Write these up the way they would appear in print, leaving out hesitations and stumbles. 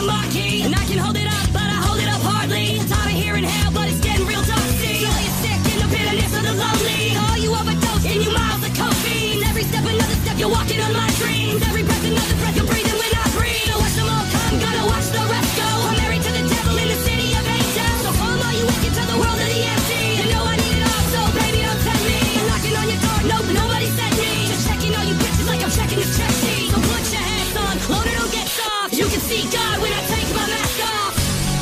marquee. And I can hold it up, but I hold it up hardly. Tired of hearing hell, but it's getting real dark. See, so you're sick in the bitterness of the lonely. All you overdose and you miles of cocaine. Every step, another step, you're walking on my dreams. Every breath, another breath, you're breathing when I breathe. So watch them all come, gotta watch the rest go. I'm married to the devil in the city of angels. So calm all you wicked to the world of the empty. You know I need it all, so baby don't tempt me. I'm knocking on your door, nope, nobody sent me. Just checking all you bitches like I'm checking this check sheet. So put your hands on, load it or get soft. You can see God when I take my mask off.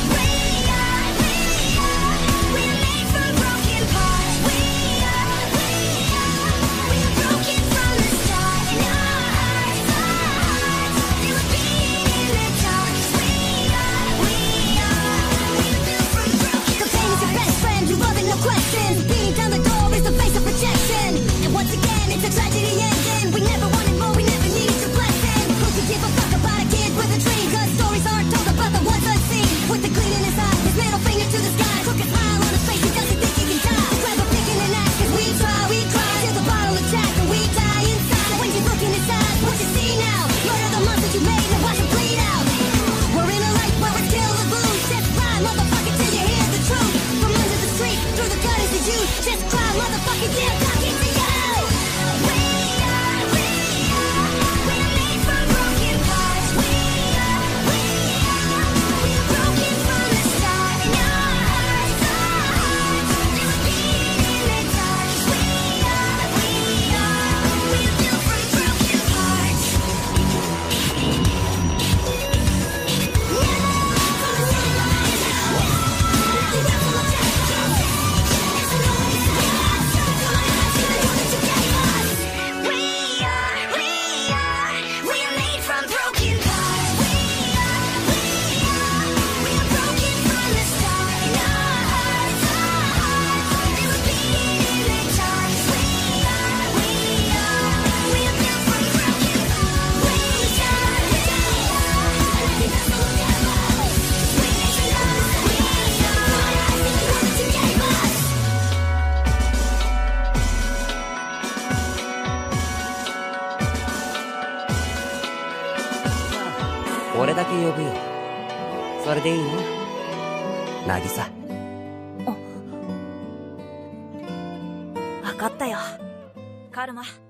俺だけ呼ぶよ。それでいいの？渚。 わかったよ。カルマ。